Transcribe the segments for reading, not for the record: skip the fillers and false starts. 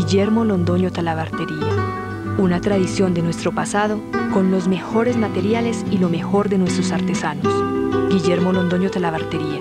Guillermo Londoño Talabartería, una tradición de nuestro pasado con los mejores materiales y lo mejor de nuestros artesanos. Guillermo Londoño Talabartería.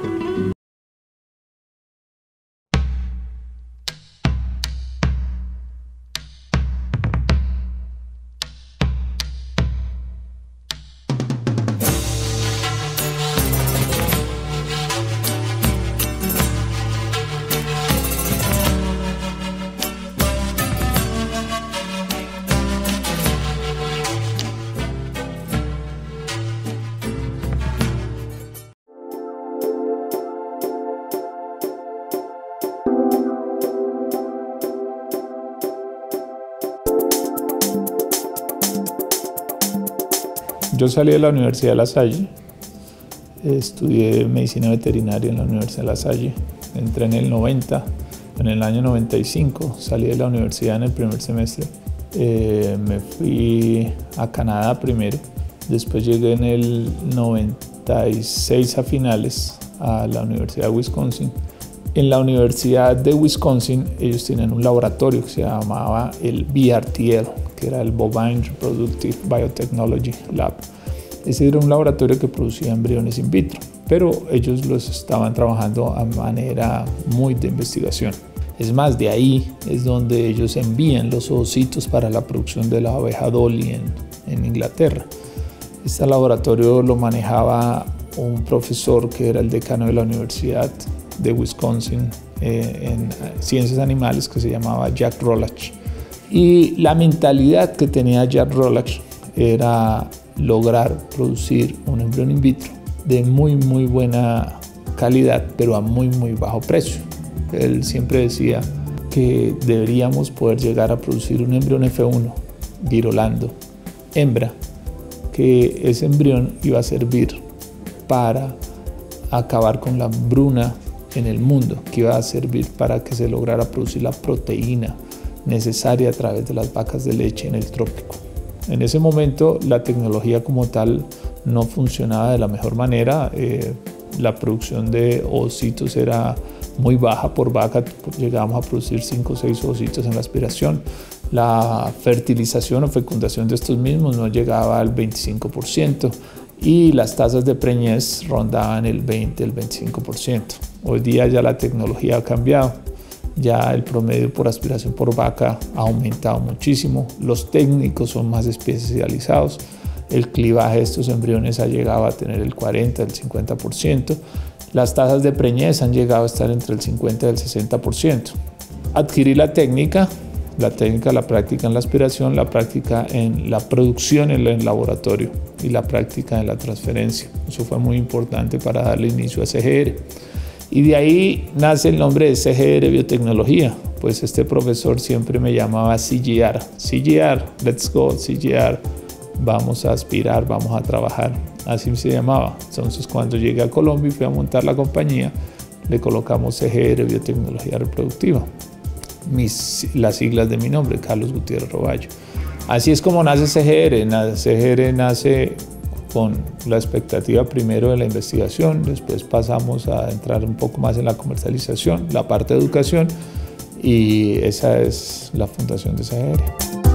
Yo salí de la Universidad de La Salle, estudié medicina veterinaria en la Universidad de La Salle, entré en el 90, en el año 95 salí de la universidad en el primer semestre, me fui a Canadá primero, después llegué en el 96 a finales a la Universidad de Wisconsin. En la Universidad de Wisconsin ellos tienen un laboratorio que se llamaba el BRTL, que era el Bovine Reproductive Biotechnology Lab. Ese era un laboratorio que producía embriones in vitro, pero ellos los estaban trabajando a manera muy de investigación. Es más, de ahí es donde ellos envían los ovocitos para la producción de la oveja Dolly en Inglaterra. Este laboratorio lo manejaba un profesor que era el decano de la Universidad de Wisconsin en ciencias animales, que se llamaba Jack Rollach. Y la mentalidad que tenía Jack Rollach era lograr producir un embrión in vitro de muy buena calidad, pero a muy bajo precio. Él siempre decía que deberíamos poder llegar a producir un embrión F1 virolando, hembra, que ese embrión iba a servir para acabar con la hambruna en el mundo, que iba a servir para que se lograra producir la proteína necesaria a través de las vacas de leche en el trópico. En ese momento la tecnología como tal no funcionaba de la mejor manera, la producción de ovocitos era muy baja por vaca, llegábamos a producir 5 o 6 ovocitos en la aspiración. La fertilización o fecundación de estos mismos no llegaba al 25% y las tasas de preñez rondaban el 20, el 25%. Hoy día ya la tecnología ha cambiado. Ya el promedio por aspiración por vaca ha aumentado muchísimo, los técnicos son más especializados, el clivaje de estos embriones ha llegado a tener el 40, el 50%, las tasas de preñez han llegado a estar entre el 50 y el 60%. Adquirir la práctica en la aspiración, la práctica en la producción en el laboratorio y la práctica en la transferencia. Eso fue muy importante para darle inicio a CGR. Y de ahí nace el nombre de CGR Biotecnología, pues este profesor siempre me llamaba CGR. CGR, let's go, CGR, vamos a aspirar, vamos a trabajar, así se llamaba. Entonces cuando llegué a Colombia y fui a montar la compañía, le colocamos CGR Biotecnología Reproductiva, las siglas de mi nombre, Carlos Gutiérrez Roballo. Así es como nace CGR. CGR nace con la expectativa primero de la investigación, después pasamos a entrar un poco más en la comercialización, la parte de educación, y esa es la fundación de CGR.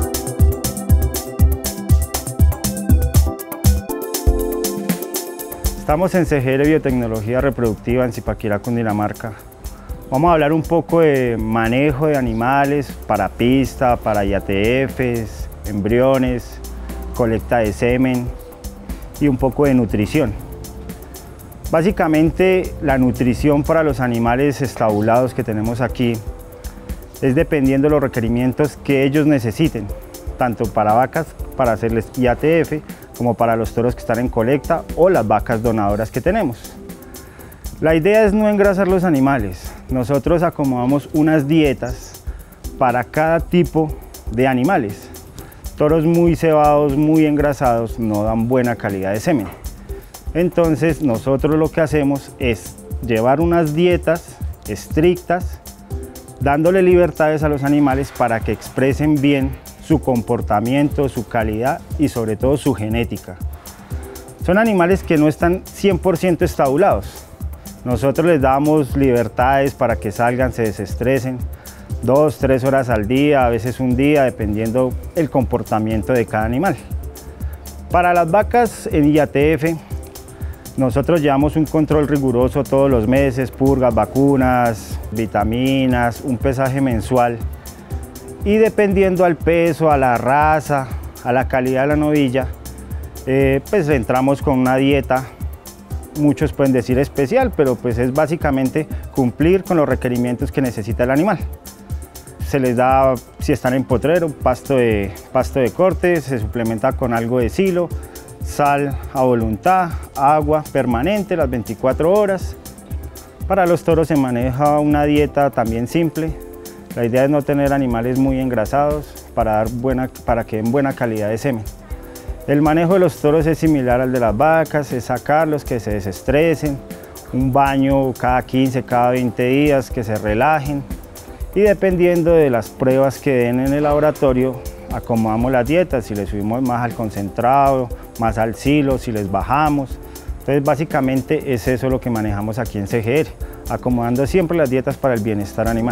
Estamos en CGR Biotecnología Reproductiva en Zipaquirá, Cundinamarca. Vamos a hablar un poco de manejo de animales para pista, para IATFs, embriones, colecta de semen y un poco de nutrición. Básicamente la nutrición para los animales estabulados que tenemos aquí es dependiendo de los requerimientos que ellos necesiten, tanto para vacas para hacerles IATF como para los toros que están en colecta o las vacas donadoras que tenemos. La idea es no engrasar los animales. Nosotros acomodamos unas dietas para cada tipo de animales. Toros muy cebados, muy engrasados, no dan buena calidad de semen. Entonces nosotros lo que hacemos es llevar unas dietas estrictas, dándole libertades a los animales para que expresen bien su comportamiento, su calidad y sobre todo su genética. Son animales que no están 100% estabulados. Nosotros les damos libertades para que salgan, se desestresen. 2, 3 horas al día, a veces un día, dependiendo el comportamiento de cada animal. Para las vacas en IATF, nosotros llevamos un control riguroso todos los meses, purgas, vacunas, vitaminas, un pesaje mensual. Y dependiendo al peso, a la raza, a la calidad de la novilla, pues entramos con una dieta, muchos pueden decir especial, pero pues es básicamente cumplir con los requerimientos que necesita el animal. Se les da, si están en potrero, pasto de corte, se suplementa con algo de silo, sal a voluntad, agua permanente las 24 horas. Para los toros se maneja una dieta también simple. La idea es no tener animales muy engrasados para que den buena calidad de semen. El manejo de los toros es similar al de las vacas, es sacarlos, que se desestresen, un baño cada 15, cada 20 días, que se relajen. Y dependiendo de las pruebas que den en el laboratorio, acomodamos las dietas, si les subimos más al concentrado, más al silo, si les bajamos. Entonces básicamente es eso lo que manejamos aquí en CGR, acomodando siempre las dietas para el bienestar animal.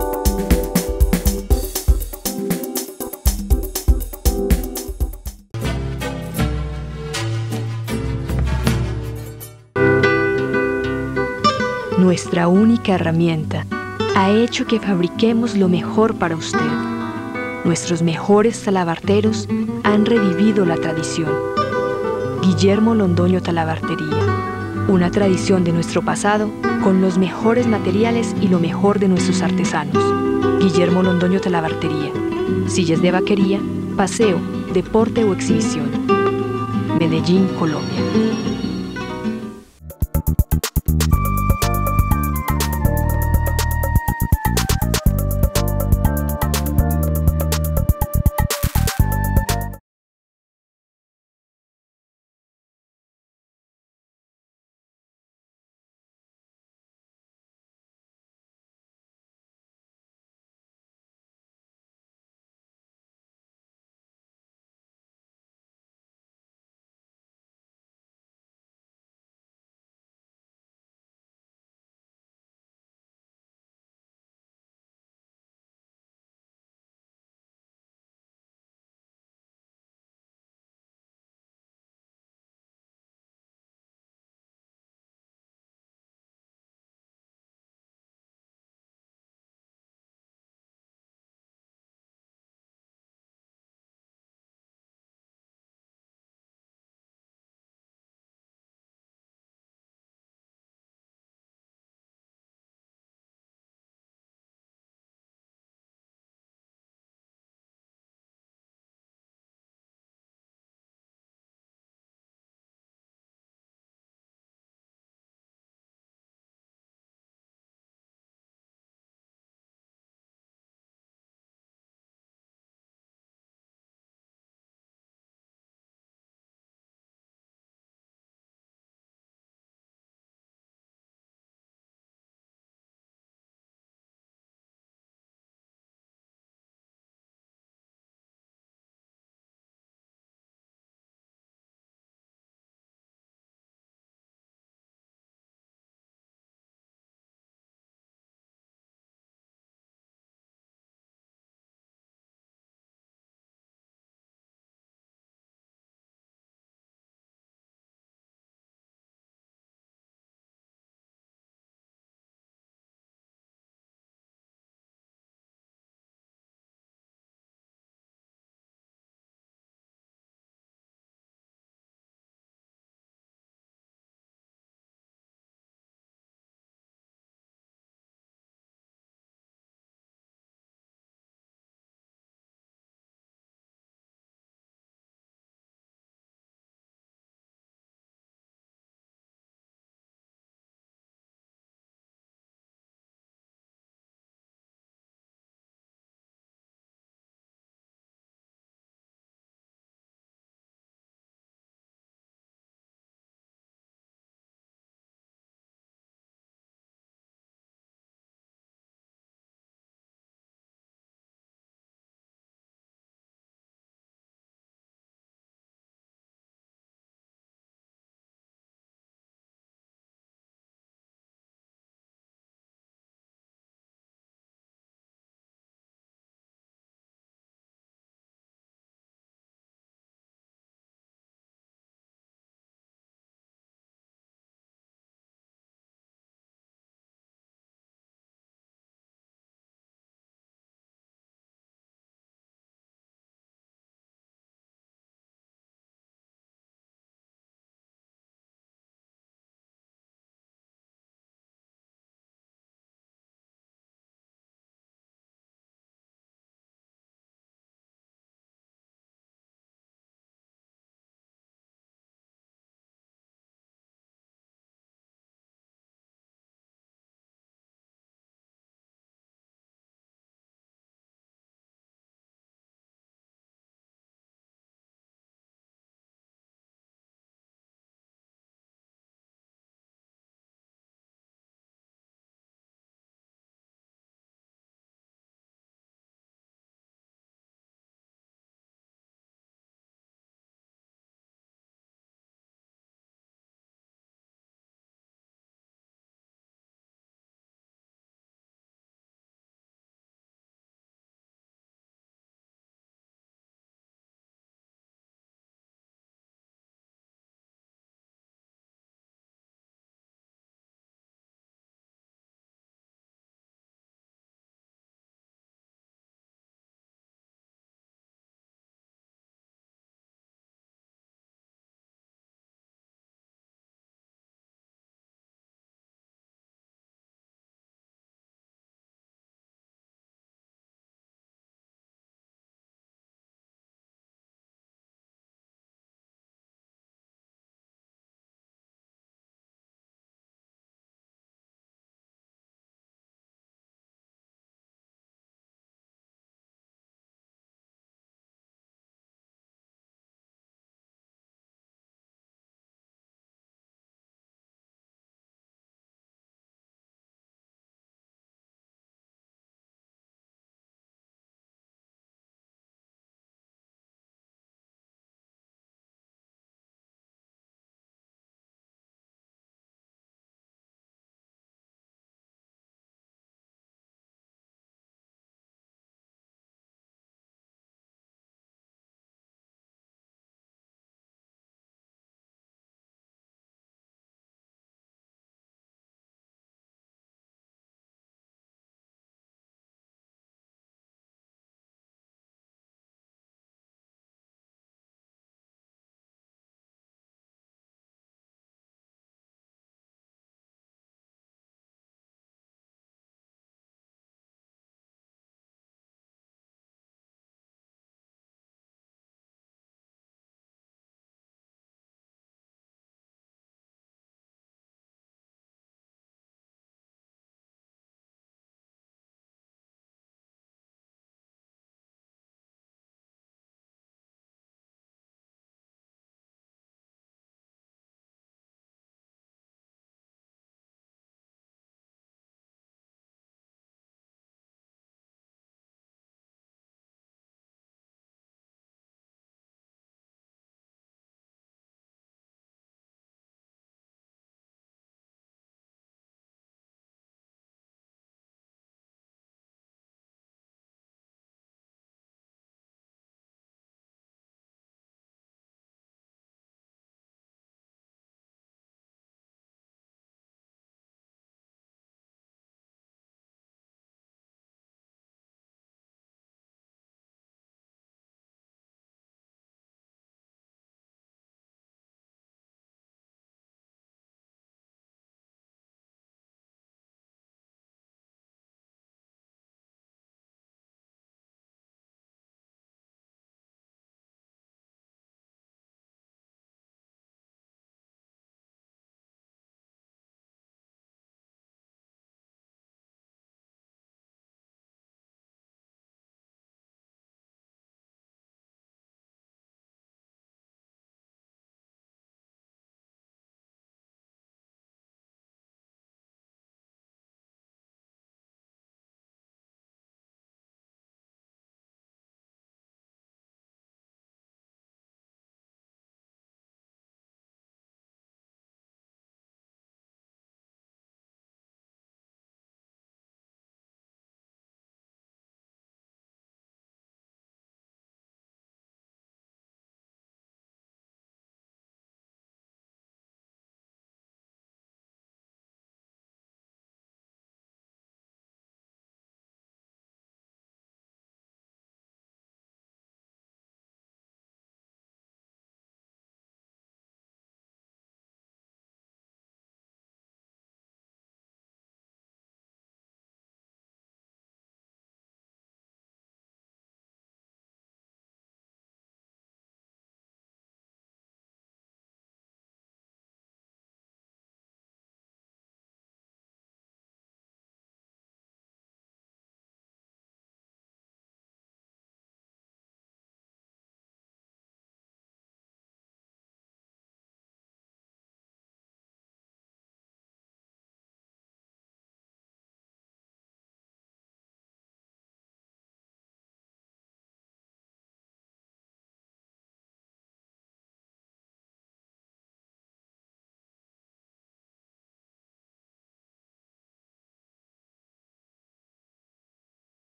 Nuestra única herramienta ha hecho que fabriquemos lo mejor para usted. Nuestros mejores talabarteros han revivido la tradición. Guillermo Londoño Talabartería, una tradición de nuestro pasado con los mejores materiales y lo mejor de nuestros artesanos. Guillermo Londoño Talabartería, sillas de vaquería, paseo, deporte o exhibición. Medellín, Colombia.